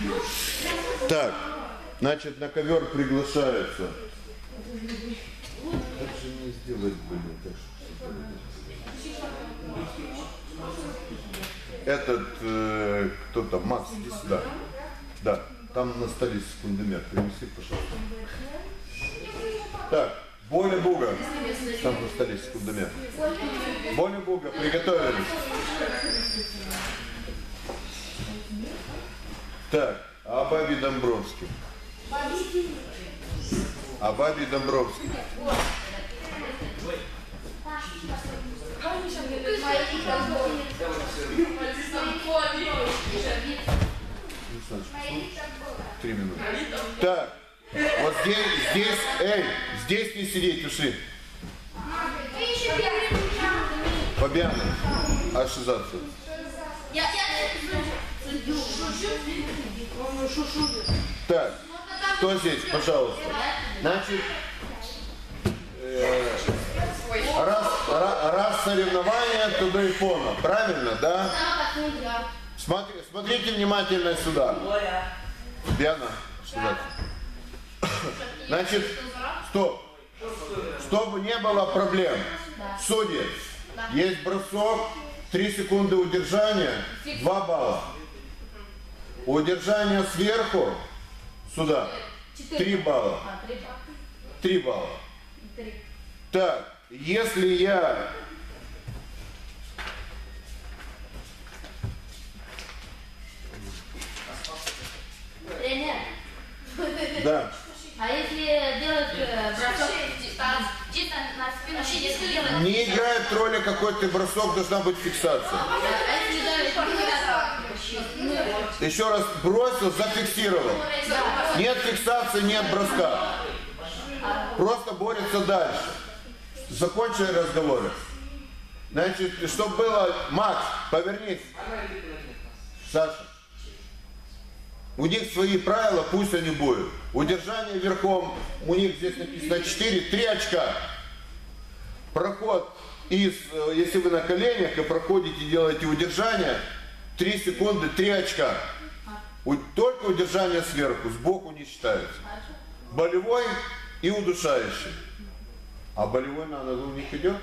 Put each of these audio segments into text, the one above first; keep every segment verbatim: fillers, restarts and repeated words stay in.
Так, значит, на ковер приглашаются. Как же мне сделать были? Этот, э, кто там, Макс, иди сюда. Да, там на столе секундомер, принеси, пожалуйста. Так, Боля Буга, там на столе секундомер. Боля Буга, приготовились. Так, Абаби Домбровский. Абаби Домбровский. Три минуты. Так, вот здесь, здесь, эй, здесь не сидеть, уши. Фабиана, ашизация. Так, кто здесь, пожалуйста? Значит, э, раз, раз, раз соревнования, туда и фона, правильно, да? Смотри, смотрите внимательно сюда. Фабиана, сюда. Значит, стоп. Чтобы не было проблем. Судьи, есть бросок, три секунды удержания, два балла. Удержание сверху, сюда, три балла. три балла. Так, если я... Тренер. Да. А если делать бросок чисто на спину, если делать... Не играет роли, какой ты бросок, должна быть фиксация. А если делать... Еще раз бросил, зафиксировал. Нет фиксации, нет броска. Просто борется дальше. Закончили разговоры. Значит, чтобы было... Макс, повернись. Саша. У них свои правила, пусть они будут. Удержание верхом, у них здесь написано четыре, три очка. Проход из, если вы на коленях и проходите, делаете удержание, три секунды, три очка. Только удержание сверху, сбоку не считается. Болевой и удушающий. А болевой на ногу у них идет?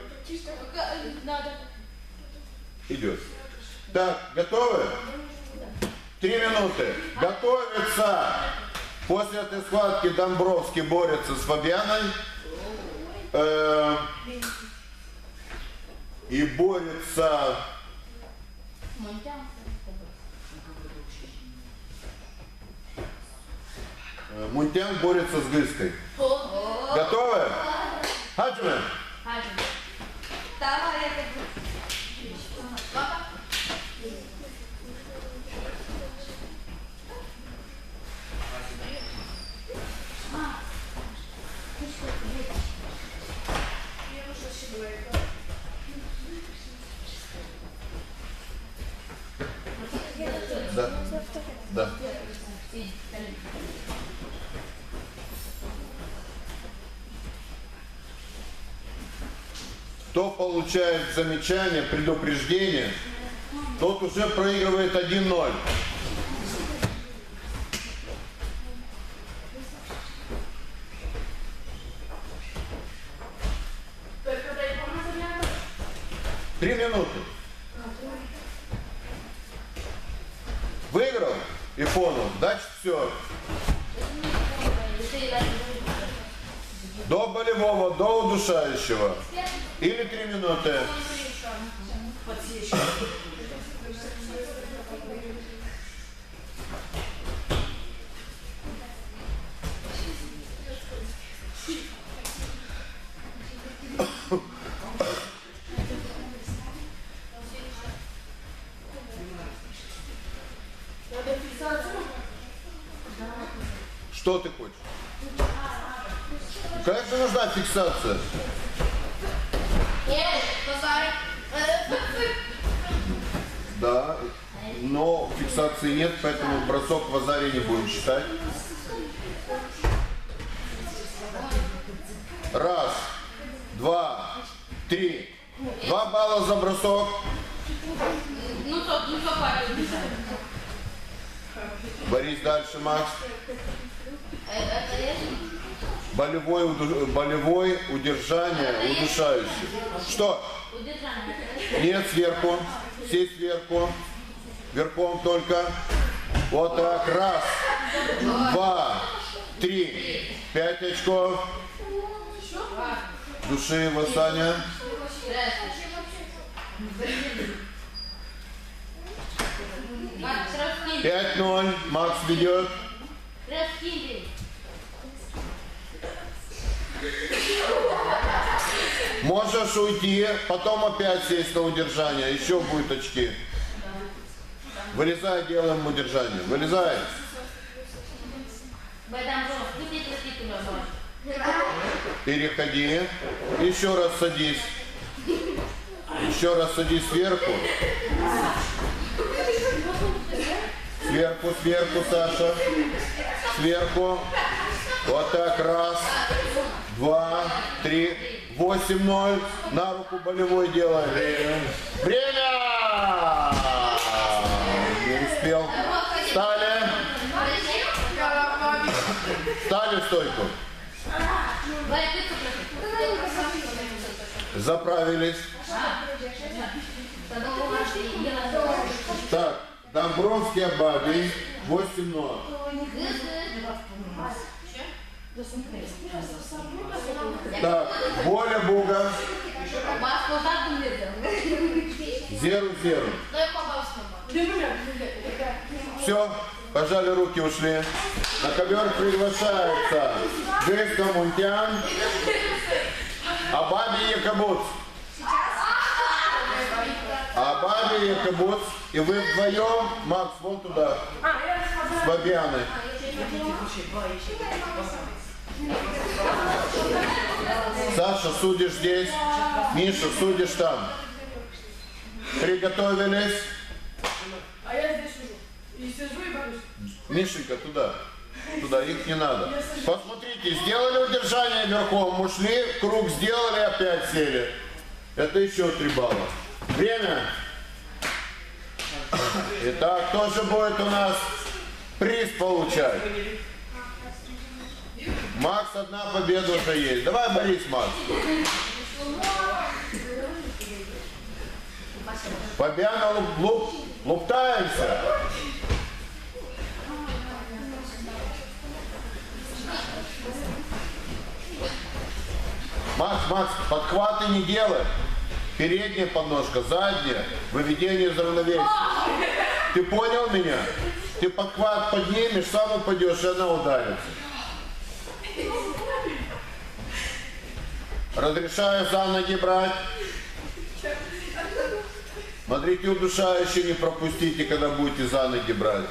Идет. Так, готовы? Три минуты. Готовится. После этой схватки Домбровский борется с Фабианой. Э, и борется... Мунтян борется с Гыской. Готовы? Хаджиме. Да. Да. Кто получает замечание, предупреждение, тот уже проигрывает один ноль. Три минуты. Выиграл Ифонов, дальше все. До болевого, до удушающего. Или три минуты. Что ты хочешь? Конечно, нужна фиксация. Да, но фиксации нет, поэтому бросок в азаре не будем считать. Раз, два, три. Два балла за бросок. Ну, то, ну, то парень. Борис дальше, Макс. Это есть? Болевой, уду- болевой удержание, удушающий. Что? Удержание. Нет, сверху. Сесть сверху. Верхом только. Вот так. Раз, два, три. Пять очков. Души его, Саня. Пять ноль. Макс ведет. Можешь уйти, потом опять сесть на удержание. Еще будет очки. Вылезай, делаем удержание. Вылезай. Переходи. Еще раз садись. Еще раз садись сверху. Сверху, сверху, Саша. Сверху. Вот так. Раз, два, три. Восемь ноль. На руку болевой делаем. Время! Не успел. Встали. Встали в стойку. Заправились. Так, Домбровский, Абабий, восемь ноль. Так, Боля, Буга. Зеру, зеру. Все, пожали руки, ушли. На ковер приглашается Гыска, Мунтян, Абаби, Якобуц. Абаби, Якобуц. И вы вдвоем, Макс, вон туда, с Бабьяной. Саша, судишь здесь. Миша, судишь там. Приготовились. А я здесь сижу. И сижу и борюсь. Мишенька, туда. Туда, их не надо. Посмотрите, сделали удержание верхом, ушли, круг сделали, опять сели. Это еще три балла. Время. Итак, кто же будет у нас приз получать? Макс, одна победа уже есть. Давай, Борис, Макс. Победа, луп, луп, луптаемся. Макс, Макс, подхваты не делай. Передняя подножка, задняя, выведение из равновесия. Ты понял меня? Ты подхват поднимешь, сам упадешь, и она ударится. Разрешаю за ноги брать. Смотрите, удушающие не пропустите, когда будете за ноги брать.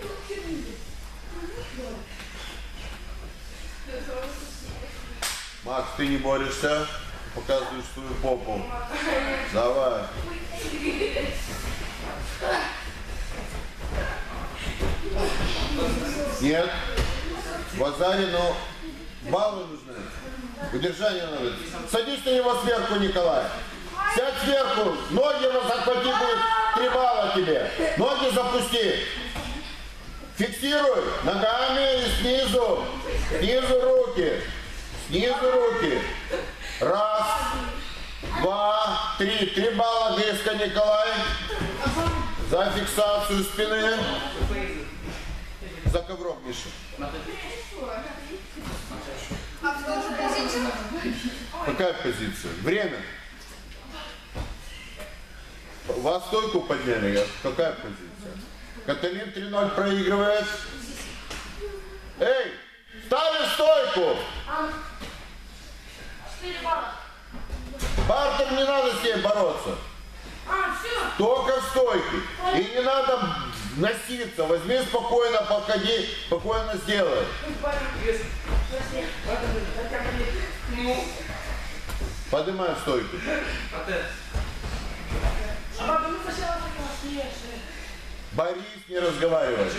Макс, ты не борешься? Показываешь свою попу. Давай. Нет. В базаре, но баллы нужны. Удержание надо. Садись на него сверху, Николай. Сядь сверху. Ноги захвати, будет три балла тебе. Ноги запусти. Фиксируй. Ногами и снизу. Снизу руки. Снизу руки. Раз, два, три. Три балла Гыска, Николай. За фиксацию спины. За ковром, Миша. Какая позиция? Время. Вас стойку подняли. Какая позиция? Каталин три ноль проигрывает. Эй, ставим стойку. Бартер, не надо с ней бороться. Только в стойке. И не надо носиться. Возьми спокойно, походи, спокойно сделай. Поднимай стойку. Борис, не разговаривай.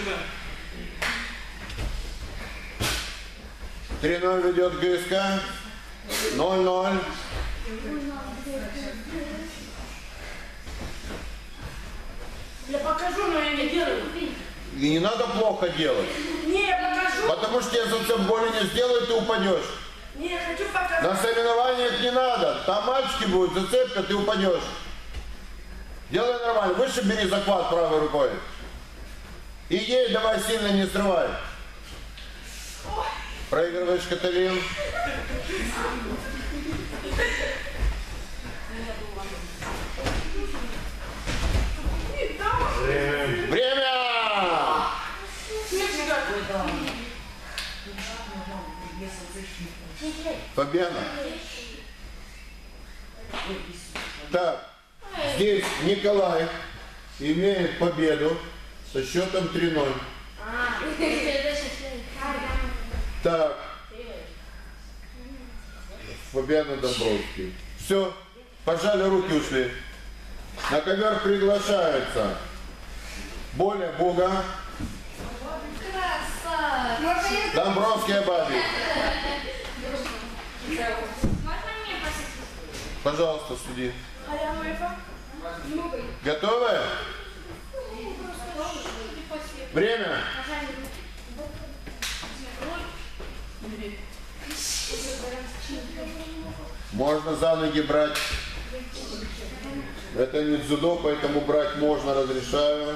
три ноль ведет Гыска. ноль ноль. Я покажу, но я не делаю. И не надо плохо делать. Не, я покажу. Потому что тебе зацеп боли не сделают, ты упадешь. Не, я хочу показать. На соревнованиях не надо. Там мальчики будут, зацепка, ты упадешь. Делай нормально. Выше бери захват правой рукой. И ей давай сильно не срывай. Проигрываешь, Каталин. Время! Фабиана. Так, здесь Николай имеет победу со счетом три ноль. Так, Фабиана Домбровский. Все, пожали руки, ушли. На ковер приглашается Боля Буга, Домбровский Абаби. Пожалуйста, суди. Готовы? Время. Можно за ноги брать. Это не дзюдо, поэтому брать можно, разрешаю.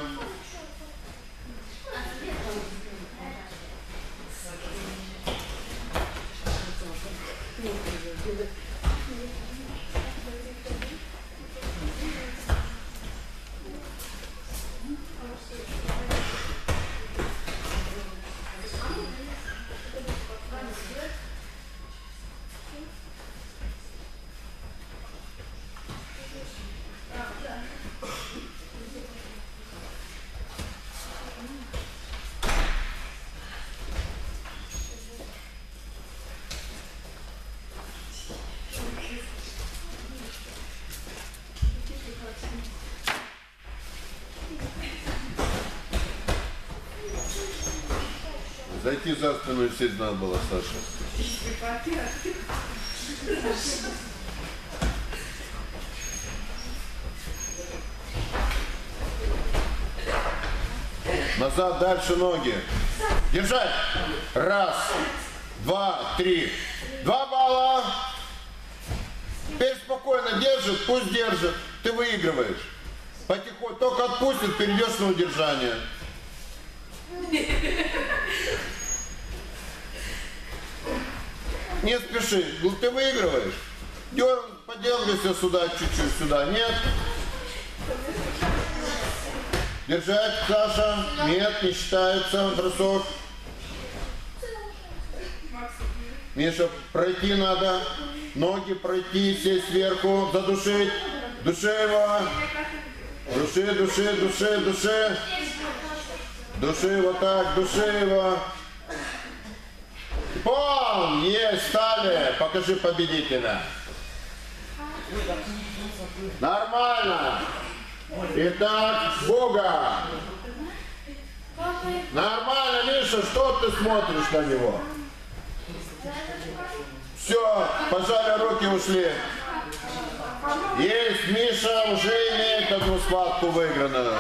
Зайти за спину и сесть надо было, Саша. Назад, дальше ноги. Держать. Раз, два, три. Два балла. Теперь спокойно держит, пусть держит. Ты выигрываешь. Потихоньку, только отпустит, перейдешь на удержание. Не спеши, ты выигрываешь. Дерн, подергайся сюда, чуть-чуть сюда. Нет. Держать, Саша. Нет, не считается бросок. Миша, пройти надо. Ноги пройти, сесть сверху, задушить. Души его. Души, души, души, души. Души его так, души его. Пом! Есть, стали. Покажи победителя. Нормально. Итак, Буга. Нормально, Миша, что ты смотришь на него? Все, пожали руки, ушли. Есть, Миша уже имеет одну схватку выигранную.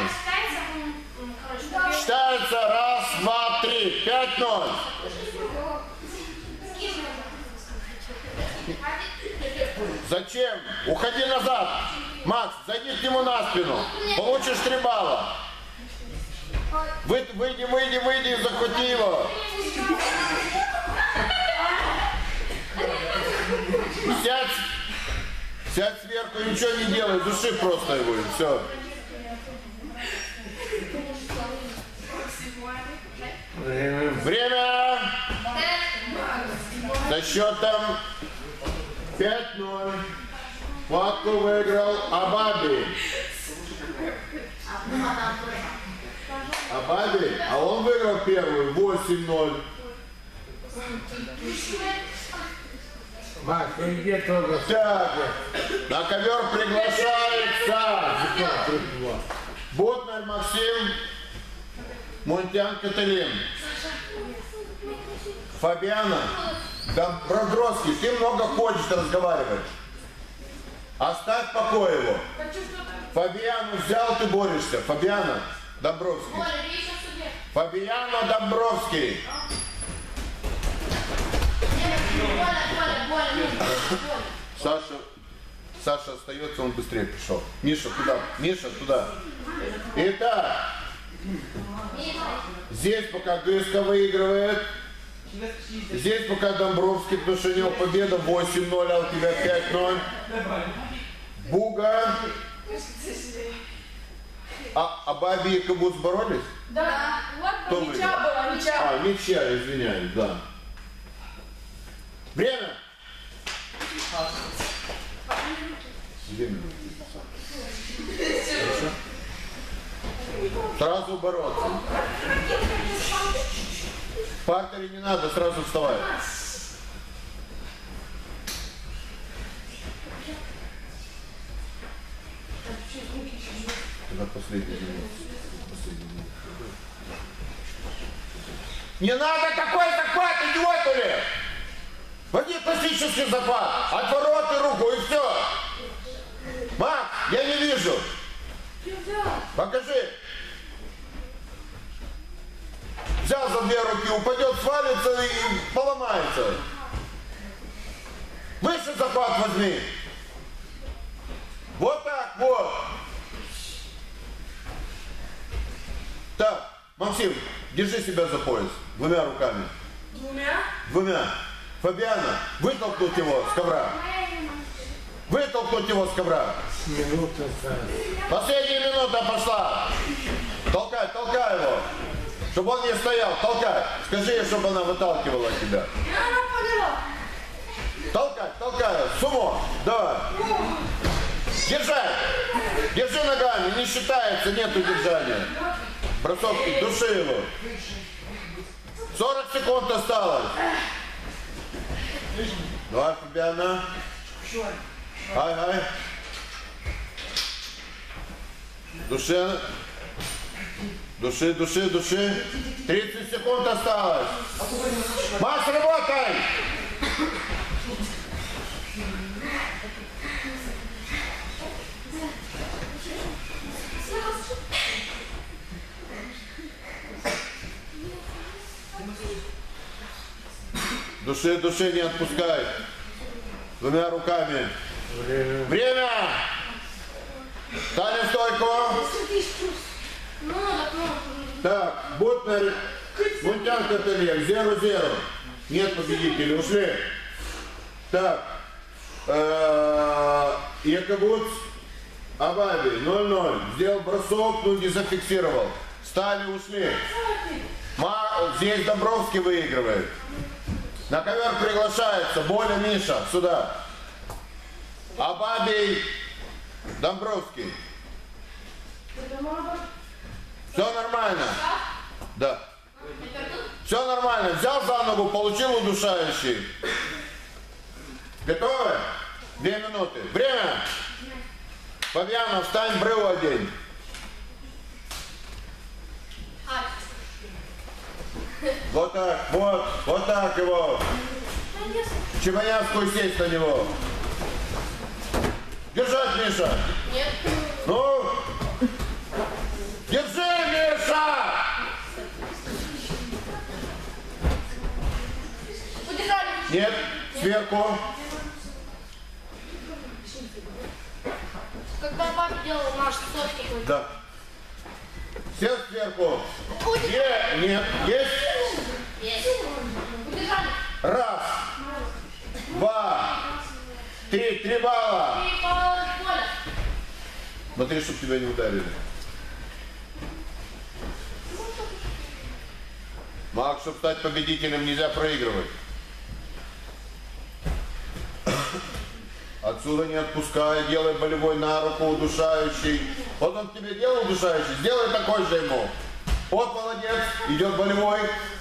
Считается раз, два, три, пять ноль. Зачем? Уходи назад. Макс, зайди к нему на спину. Получишь три балла. Вы, выйди, выйди, выйди и захвати его. Сядь. Сядь сверху и ничего не делай. Души просто его и все. Время. Со счетом пять ноль. Схватку выиграл Абаби. Абаби? А он выиграл первую. восемь ноль. Макс, ты где только? Так, на ковер приглашается Бутнер Максим, Мунтян Каталин. Фабиана, Домбровский, ты много хочешь разговаривать. Оставь в покое его. Фабиану взял, ты борешься. Фабиана, Домбровский. Фабиано Домбровский. Саша, Саша остается, он быстрее пришел. Миша, туда, Миша, туда. Итак, здесь пока ГСК выигрывает. Здесь пока Домбровский, потому что у него победа восемь ноль, а у тебя пять ноль. Буга. А, а Баби и Кабуц боролись? Да. Кто Вот выиграл? ничья была, ничья. А, ничья, извиняюсь, да. Время. Две минуты. Хорошо? Сразу бороться. В партере не надо, сразу вставай. На последний минут. Последний минут. Не надо такой захват, идиот ли! Води классический захват, отвороты руку и все. Макс, я не вижу. Покажи. Взял за две руки, упадет, свалится и поломается. Выше захват возьми. Вот так, вот. Так, Максим, держи себя за пояс. Двумя руками. Двумя? Двумя. Фабиана, вытолкнуть его с ковра. Вытолкнуть его с ковра. Минута. Последняя минута пошла. Толкай, толкай его. Чтобы он не стоял, толкай. Скажи ей, чтобы она выталкивала тебя. Она поняла. Толкай, толкай. Сумо, давай. Держать. Держи ногами, не считается, нету держания. Бросок, души его. сорок секунд осталось. Давай, Фабиана. Ай, ай. Души. Души, души, души. тридцать секунд осталось. Макс, работай. Души, души, не отпускай. Двумя руками. Время. Время! Стали в стойку. Ну, так, ну. Так, Бутнер, Мунтян Каталек, зеро-зеро. Нет победителей, ушли. Так, Якобуц, Абаби, ноль ноль. Сделал бросок, но не зафиксировал. Стали, ушли. Здесь Домбровский выигрывает. На ковер приглашается Боля, Миша, сюда. Абабий, Домбровский. Все нормально. Да. Все нормально. Взял за ногу, получил удушающий. Готовы? Две минуты. Время. Фабиана, встань, брыло одень. Вот так, вот, вот так его. Чебанявскую сесть на него. Держать, Миша. Нет. Ну. Держи, Миша. Удержали. Нет, сверху. Когда папа делал наш сос какой-то. Да. Все сверху. Е, нет, есть. Есть. Удержали. Раз, два, три, три балла. И по полю. Смотри, чтобы тебя не ударили. Макс, чтобы стать победителем, нельзя проигрывать. Отсюда не отпускай, делай болевой на руку, удушающий. Вот он тебе делал удушающий, сделай такой же ему. Вот молодец, идет болевой.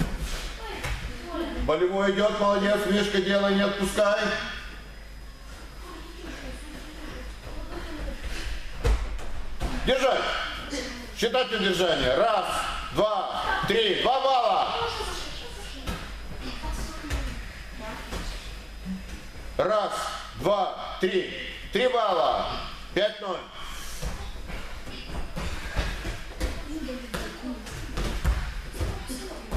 Болевой идет, молодец, Мишка, делай, не отпускай. Держать. Считать удержание. Раз, два, три, два балла. Раз, два, три, три балла. Пять ноль.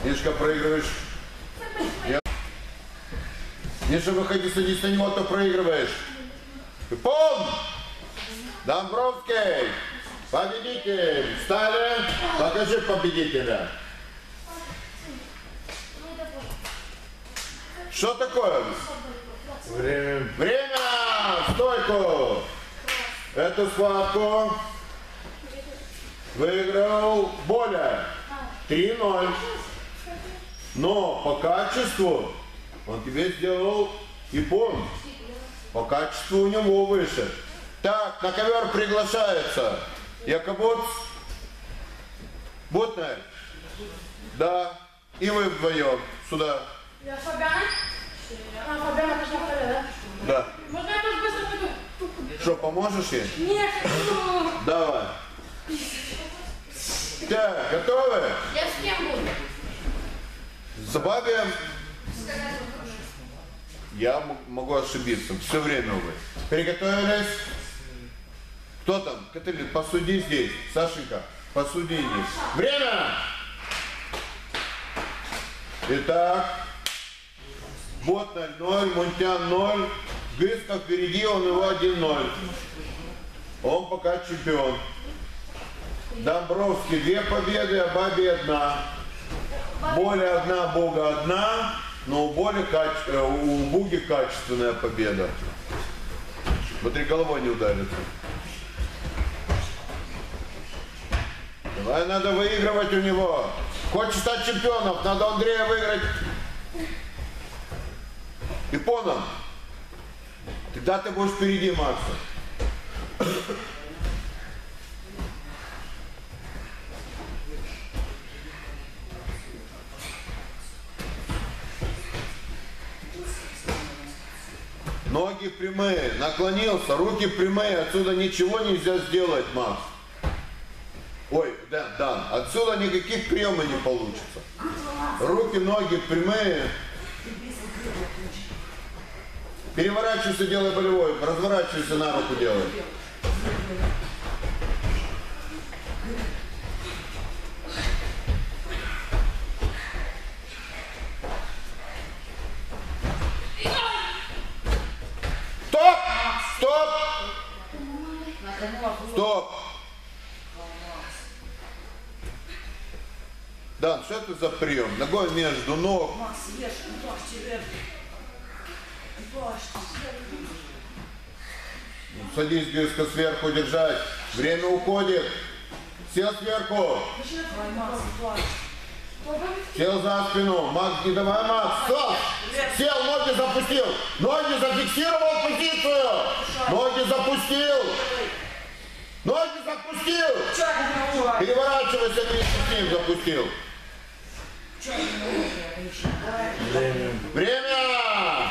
Мишка, проигрываешь. Я... Миша, выходи, садись на него, то проигрываешь. Пон! Домбровский! Победитель! Встали! Покажи победителя. Что такое? Время. Время! Стойку! Эту схватку выиграл Боля. три ноль. Но по качеству он тебе сделал Япон. По качеству у него выше. Так, на ковер приглашается Якобуц, Бутнер. Да. И вы вдвоем сюда. Я Фабиана? А, Фабиана пошла в да? Да. Можно я тоже быстро пойду? Что, поможешь ей? Нет, хочу. Давай. Так, готовы? Я с кем буду? Забавим. Я м- могу ошибиться. Все время вы. Приготовились? Кто там? Каталин, посуди здесь. Сашенька, посуди здесь. Время! Итак, Ботнер ноль, Мунтян ноль. Гыска впереди, он его один ноль. Он пока чемпион. Домбровский две победы, а Баби одна. Боля одна, Бога одна, но у, Боли каче... у Буги качественная победа. Смотри, головой не ударится. Давай, надо выигрывать у него. Хочешь стать чемпионом, надо Андрея выиграть. Японом. Тогда ты будешь впереди Макса. Ноги прямые, наклонился, руки прямые, отсюда ничего нельзя сделать, Макс. Ой, да, да, отсюда никаких приемов не получится. Руки, ноги прямые. Переворачивайся, делай болевой, разворачивайся, на руку делай. Стоп! Стоп! Стоп! Дан, что это за прием? Ногой между ног. Садись, Гиска, сверху держать. Время уходит. Сел сверху. Сел за спину. Макс, не давай, Макс. Стоп! Сел, ноги запустил. Ноги зафиксировал позицию. Ноги запустил. Ноги запустил. Переворачивайся, вместе с ним запустил. Время. Время!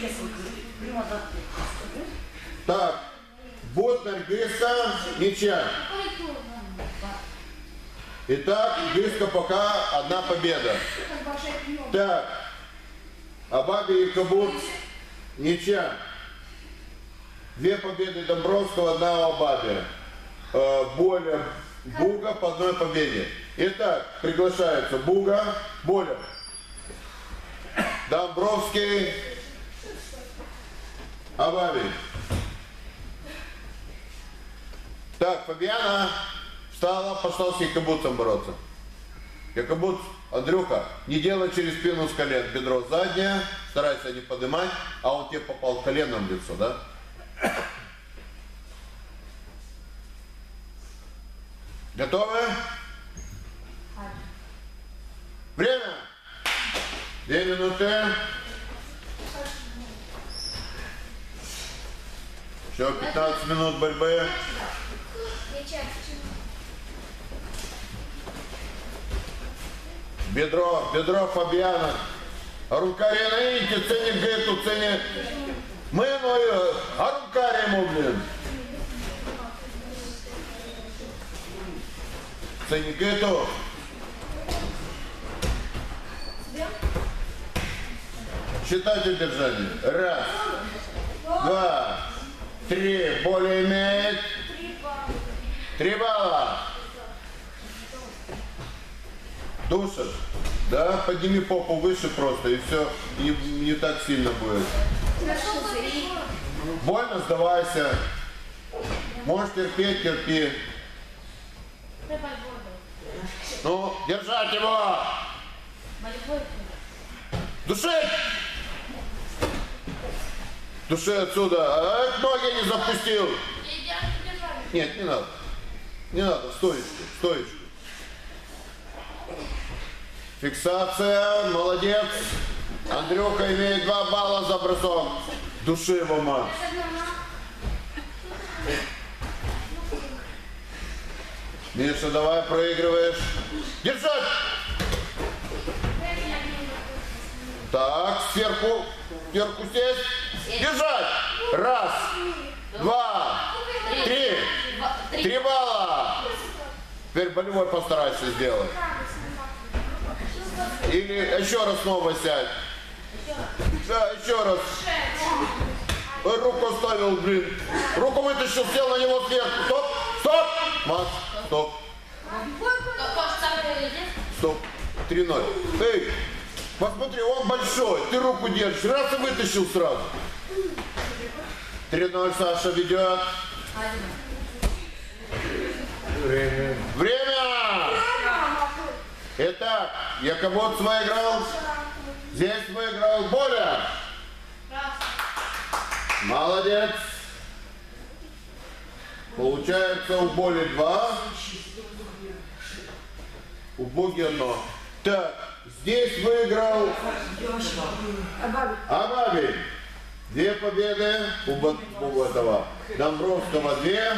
Так, Ботнер, Гиска, ничья. Итак, Гиска пока одна победа. Так, Абаби и Кабут, ничья. Две победы Домбровского, одна у Абаби. Э, Боля, Буга по одной победе. Итак, приглашается Буга, Боля, Домбровский, Абаби. Так, Фабиана встала, пошла с Якобуцем бороться. Якобуц, Андрюха, не делай через спину с колен, бедро заднее, старайся не поднимать, а он тебе попал коленом в лицо, да? Готовы? Время! Две минуты. Еще пятнадцать минут борьбы. Бедро, бедро Фабиана. Арункарина, видите, ценит Гету, ценит. Мы, ну, Арункарину, блин. Ценит Гету. Считайте удержание. Раз, два, три. Более имеет. Три балла. Душит. Да, подними попу выше просто, и все, не, не так сильно будет. Больно, сдавайся. Можешь терпеть, терпи. Ну, держать его! Души! Души отсюда. А это ноги не запустил. Нет, не надо. Не надо, стоечку, стоечку. Фиксация, молодец. Андрюха имеет два балла за бросок. Души его, Макс. Миша, давай, проигрываешь. Держать! Так, сверху, сверху сесть. Держать! Раз, два, три. Три балла. Теперь болевой постарайся сделать. Или еще раз снова сядь. Да, еще раз. Руку ставил, блин. Руку вытащил, сел на него сверху. Стоп, стоп. Макс, стоп. Стоп. три ноль. Эй, посмотри, он большой. Ты руку держишь. Раз и вытащил сразу. три ноль Саша ведет. Время. Время! Итак, Якобоц выиграл. Здесь выиграл Боля. Молодец. Получается у Боли два. У Боги одно. Так, здесь выиграл Абаби. Две победы у, Б... у этого. Домбровского две.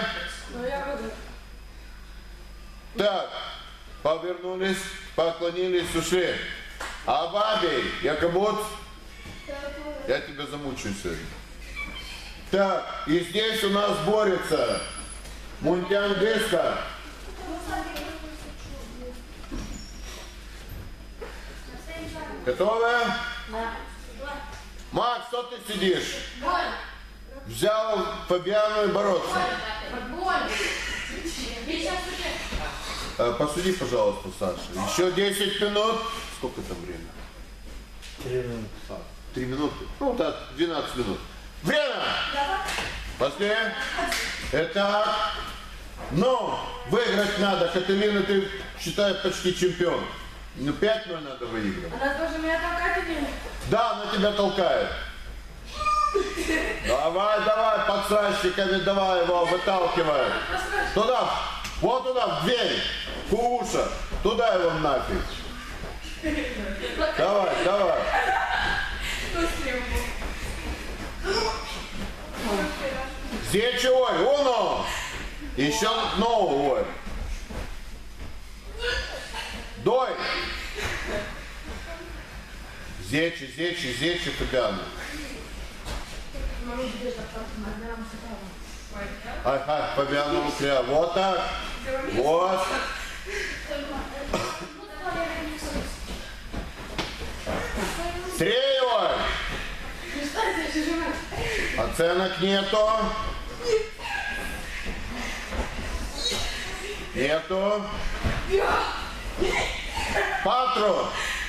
Так, повернулись, поклонились, ушли. Абаби, Якобоц, я тебя замучаю сегодня. Так, и здесь у нас борется Мунтян Деска. Готовы? Макс, что ты сидишь? Взял Фабиану и бороться. Посуди, пожалуйста, Саша. Еще десять минут. Сколько там время? Три минуты. А, три минуты? Ну, да, двенадцать минут. Время! Пошли. Итак, но выиграть надо. Каталина, ты, считай, почти чемпион. Ну, пять ноль надо выиграть. Она тоже меня толкает или нет? Да, она тебя толкает. Давай, давай, подсащиками, давай его, выталкивай. Туда, вот туда, в дверь, Куша, туда его нафиг. Давай, давай. Здесь ой, уно. Еще новый, ой. Дой. Зечи, зечи, зечи, Фабиана. Ай, ай, Фабиана, упря. Вот так. Вот. Стрелой. Оценок нету. Нету. Патру.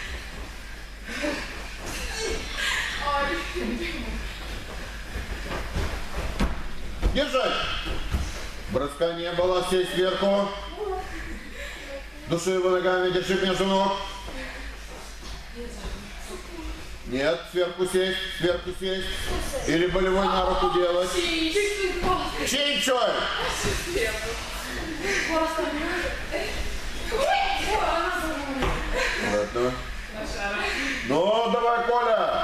Держать. Броска не было, сесть сверху. Души его ногами, держи между ног. Нет, сверху сесть, сверху сесть. Или болевой на руку делать. Чей-чой. Ладно. Ну, давай, Коля.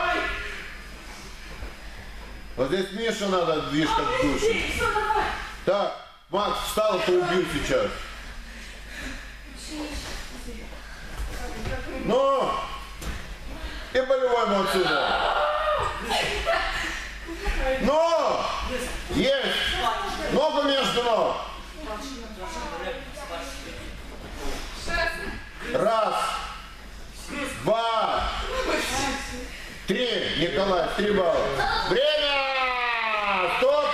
Вот здесь Миша надо движка в душе. Так, Макс, встал, то убью сейчас. Ну, и болевой ему отсюда. Ну, есть. Ногу между ног. Раз, два, три. Николай, три балла. Время! Стоп!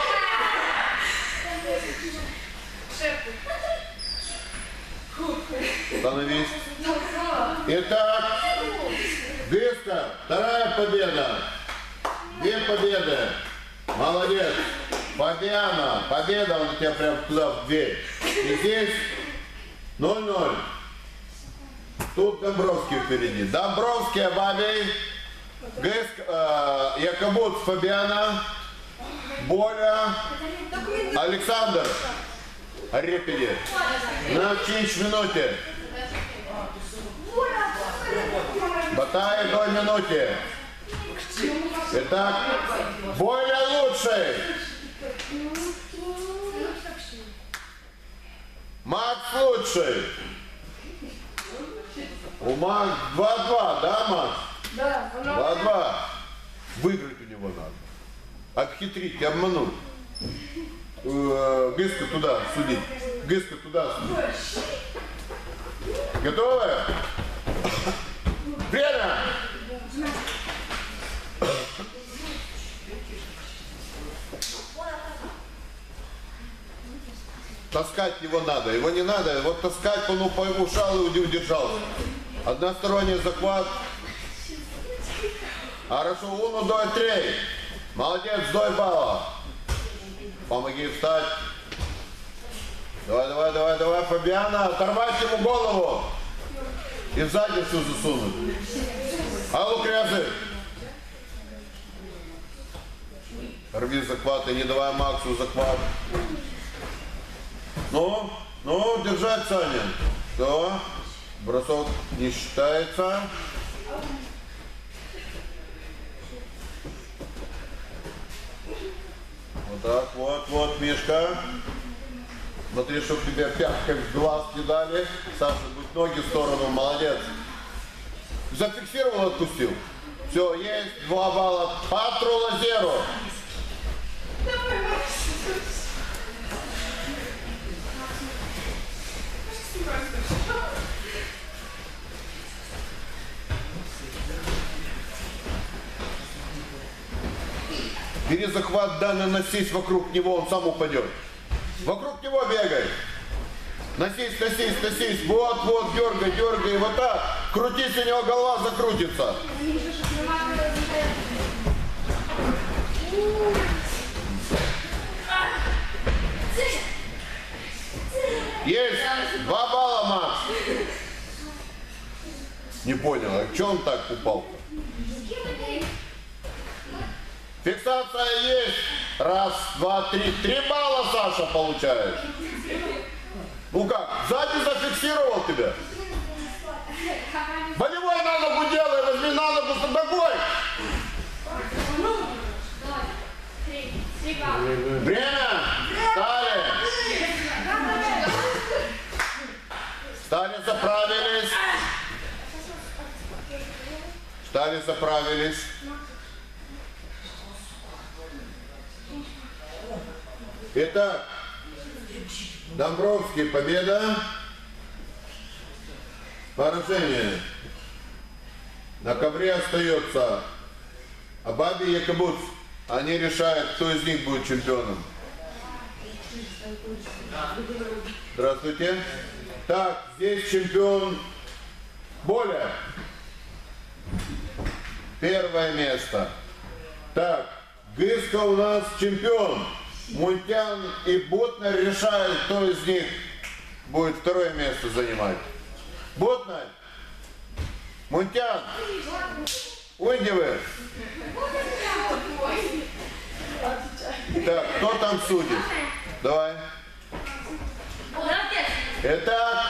Становись. Итак, Гыска, вторая победа. Две победы. Молодец. Фабиана, победа, он у тебя прям туда в дверь. И здесь ноль-ноль. Тут Домбровский впереди. Домбровский, Абабей, Гыск, э, Якобут, Фабиана, Боля, Александр, Репеди. На чинч минуте. Батай до минуте. Итак, Боля лучший. Макс лучший. У Макс два-два, да, Макс? Да. два-два. Выиграть у него надо. Обхитрить, обмануть. Гыска туда судить. Гыска туда судить. Готовы? Время! Таскать его надо, его не надо, вот таскать, он ушал и удержался. Односторонний захват. Хорошо, уну, дой, три. Молодец, дой балла. Помоги встать. Давай, давай, давай, давай, Фабиана, оторвать ему голову. И в задницу засунуть. А лукрязы. Рви захват и не давай Максу захват. Ну, ну, держать, Саня. Все. Бросок не считается. Вот так, вот, вот, Мишка. Смотри, чтобы тебе пяткой в глаз не дали. Саша, будь ноги в сторону, молодец. Зафиксировал, отпустил. Все, есть, два балла. Патрула зеро. Бери захват, да, наносись вокруг него, он сам упадет. Вокруг него бегай. Носись, носись, носись. Вот, вот, дергай, дергай. Вот так. Крутись, у него голова закрутится. Есть. Два балла, Макс. Не понял, а что он так упал-то? Фиксация есть. Раз, два, три. Три балла, Саша, получаешь. Ну как, сзади зафиксировал тебя. Болевой на ногу делай, возьми на ногу с ногой. Время. Стали. Стали, заправились. Стали, заправились. Итак, Домбровский победа, поражение. На ковре остается Абаби и Якобут. Они решают, кто из них будет чемпионом. Здравствуйте. Так, здесь чемпион Боля. Первое место. Так, Гыска у нас чемпион. Мунтян и Бутнер решают, кто из них будет второе место занимать. Бутнер, Мунтян, уйди вы. Так, кто там судит? Давай. Итак,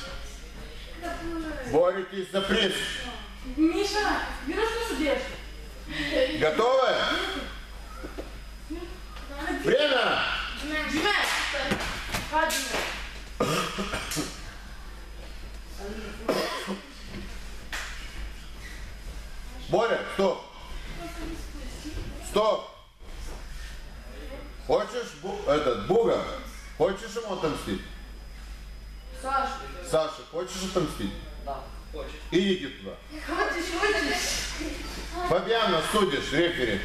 боретесь за приз. Миша, не рассудишь. Готовы? Время! Боря, стоп! Стоп! Хочешь, бу этот, Буга, хочешь ему отомстить? Саша. Саша, хочешь отомстить? Да, хочешь. Идите туда. Хочешь, хочешь. Фабиана, судишь, рефери.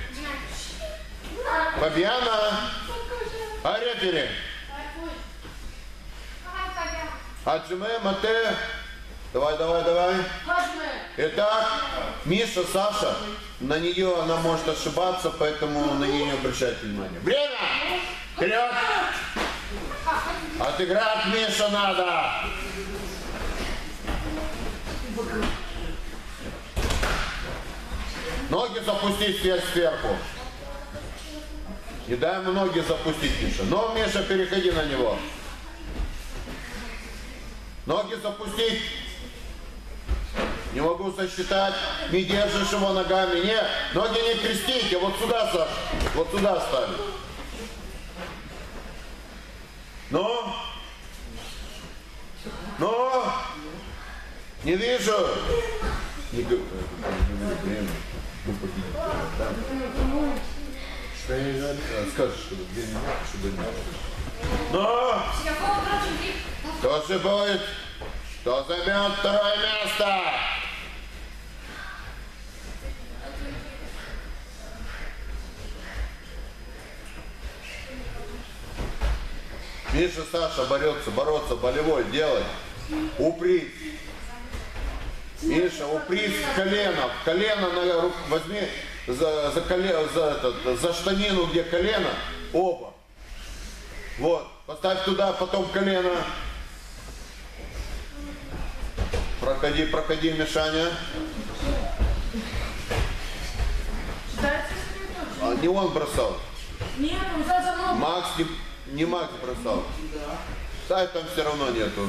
Фабиана, а рефери? Аджиме, Мате, Давай, давай, давай. Хажме. Итак, Миша, Саша, на нее она может ошибаться, поэтому на нее не обращайте внимания. Время! Вперед! Отыграть Миша надо! Ноги запустить вверх сверху. Не дай ему ноги запустить, Миша. Но, Миша, переходи на него. Ноги запустить. Не могу засчитать. Не держишь его ногами. Нет, ноги не крестите. Вот сюда, Саша. Вот сюда ставь. Ну? Ну? Не вижу. Не говорю. Что не надо? Скажешь, чтобы две минуты, чтобы не. Но! Кто же будет? Кто займет второе место? Миша, Саша борется, бороться, болевой делать. Упрись. Миша, упрись в колено. В колено на руку возьми за, за, колено, за, этот, за штанину, где колено. Оба. Вот. Поставь туда, потом колено. Проходи, проходи, Мишаня. А не он бросал. Нет, он взял за ногу. Макс не, не Макс бросал. Да, там все равно нету.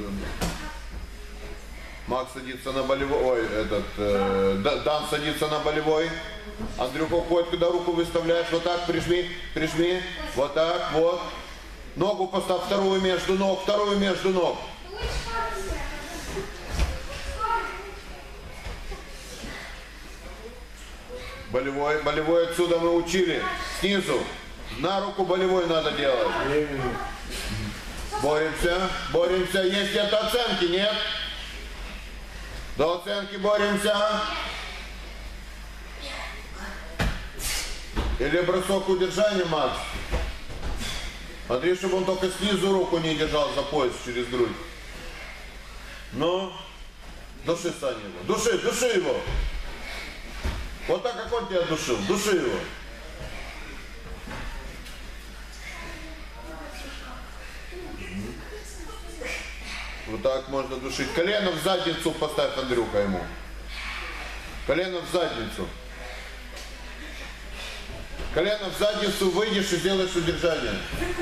Макс садится на болевой. Ой, этот. Э, Дан садится на болевой. Андрюха уходит, когда руку выставляешь. Вот так, прижми, прижми. Вот так, вот. Ногу поставь, вторую между ног, вторую между ног. Болевой, болевой отсюда мы учили. Снизу. На руку болевой надо делать. Боремся, боремся. Есть где-то оценки, нет? До оценки боремся. Или бросок удержания, Макс? Смотри, чтобы он только снизу руку не держал за пояс через грудь. Ну, души, Саня, его. Души, души его. Вот так, как он тебя душил. Души его. Вот так можно душить. Колено в задницу поставь, Андрюха, ему. Колено в задницу. Колено в задницу, выйдешь и сделаешь удержание.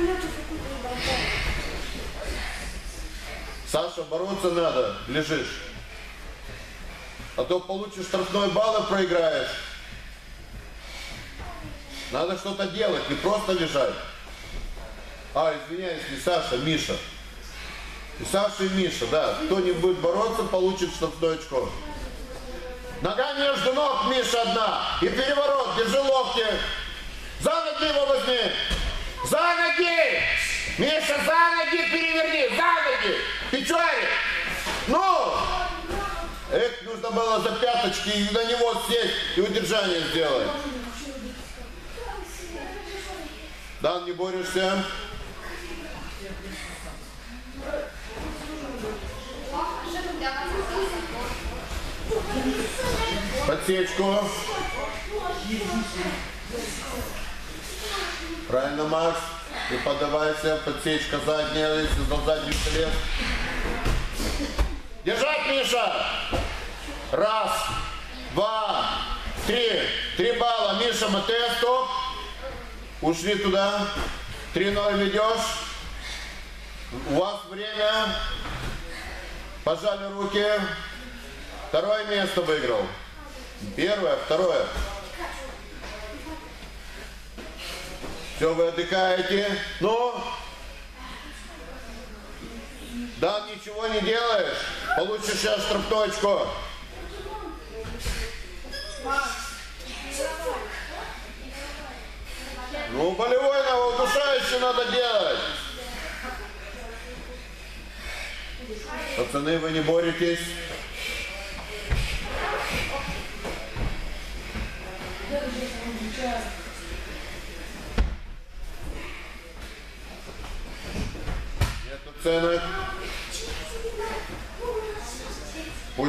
Саша, бороться надо, лежишь. А то получишь штрафной балл и проиграешь. Надо что-то делать, не просто лежать. А, извиняюсь, не Саша, Миша. И Саша, и Миша, да. Кто не будет бороться, получит штрафное очко. Нога между ног, Миша, одна. И переворот, держи локти. За ноги его возьми. За ноги. Миша, за ноги переверни. За ноги. Печори. Ну. Эх, нужно было за пяточки и на него сесть и удержание сделать. Дан, не борешься? Подсечку. Правильно, Макс. Не поддавайся. Подсечка задняя, если за задний след. Держать, Миша. Раз, два, три. Три балла. Миша, МТ, стоп. Ушли туда. три ноль ведешь. У вас время. Пожали руки. Второе место выиграл. Первое, второе. Все, вы отдыхаете. Ну? Да, ничего не делаешь. Получишь сейчас штрафное очко. Ну, болевой на удушающий надо делать. Пацаны, вы не боретесь. Нет оценок.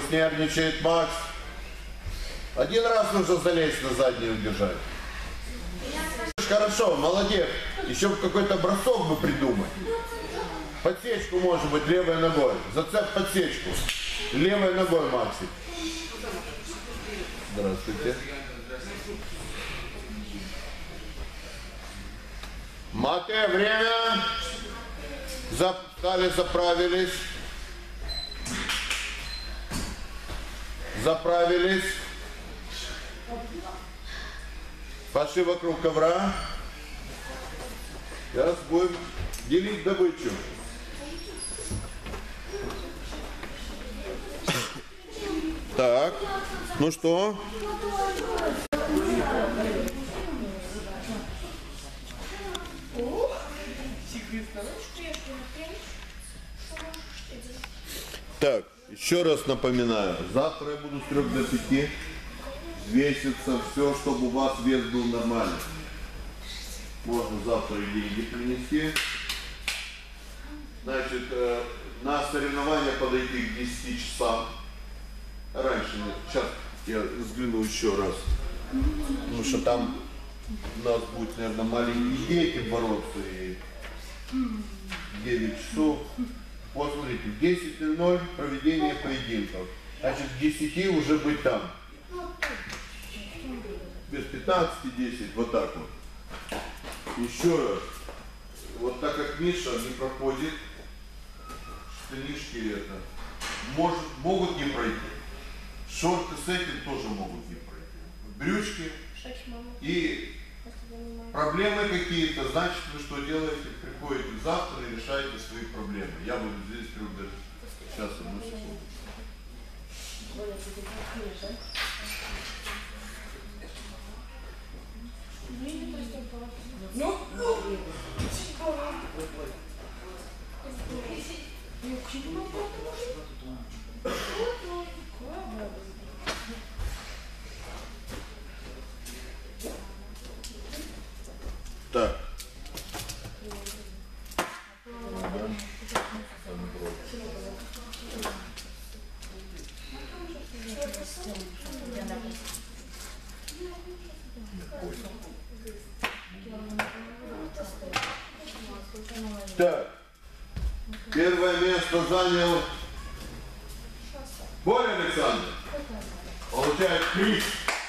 Пусть нервничает Макс. Один раз нужно залезть на заднюю удержать. Хорошо, молодец. Еще какой-то бросок бы придумать. Подсечку, может быть, левой ногой. Зацеп подсечку. Левой ногой, Максик. Здравствуйте. Мате, время. Запали, заправились. Заправились. Пошли вокруг ковра. Сейчас будем делить добычу. Так, ну что? Так, еще раз напоминаю, завтра я буду с трех до пяти веситься, все, чтобы у вас вес был нормальный. Можно завтра и деньги принести. Значит, на соревнования подойти к десяти часам. Раньше, сейчас я взгляну еще раз. Потому что там у нас будет, наверное, маленькие дети бороться. И девять часов. Вот смотрите, в десять ноль ноль проведение поединков. Значит, к десяти уже быть там. Без пятнадцати десять, вот так вот. Еще раз. Вот так как Миша не проходит, штанишки это, может, могут не пройти. Шорты с этим тоже могут не пройти. Брючки и проблемы какие-то, значит, вы что делаете? Приходите завтра и решаете свои проблемы. Я буду здесь трех до сейчас, одну секунду. Ну, Так. Так. Первое место занял Боря Александр. Получает приз.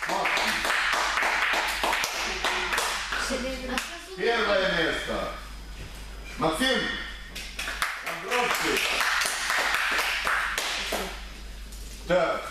Первое место. Максим Андровский. Так.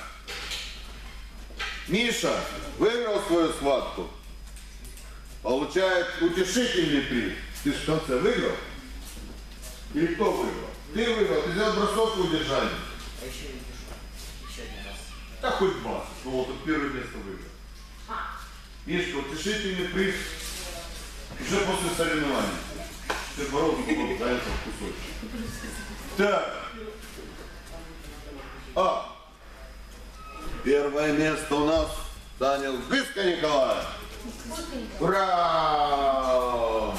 Миша выиграл свою схватку. Получает утешительный приз. Ты в конце выиграл? Или кто выиграл? Ты выиграл, ты сделал бросок в удержании. А еще не пишу. Еще один раз. Да хоть два. Ну вот он первое место выиграл. Мишка, утешительный приз уже после соревнований. Ты боролся был за этот кусочек. Так. А. Первое место у нас занял Гыска Николай. Ура!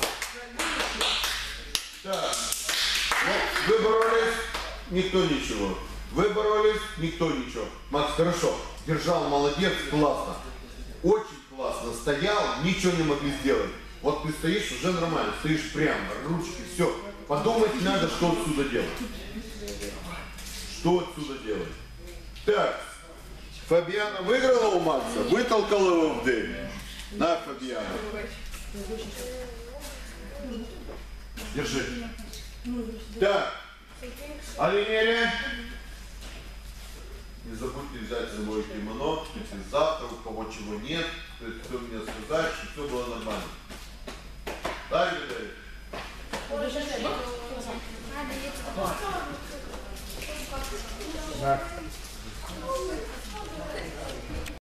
Так. Ну, вы боролись, никто ничего. Вы боролись, никто ничего. Макс, хорошо. Держал, молодец, классно. Очень классно. Стоял, ничего не могли сделать. Вот ты стоишь, уже нормально. Стоишь прямо, ручки, все. Подумать надо, что отсюда делать. Что отсюда делать. Так. Фабиана выиграла у Макса, вытолкала его в дверь. На, Фабиана. Держи. Так. Алинерия. Не забудьте взять с собой кимоно. Если завтра у кого чего нет, то есть кто мне сказать, что все было нормально. Да, или Да.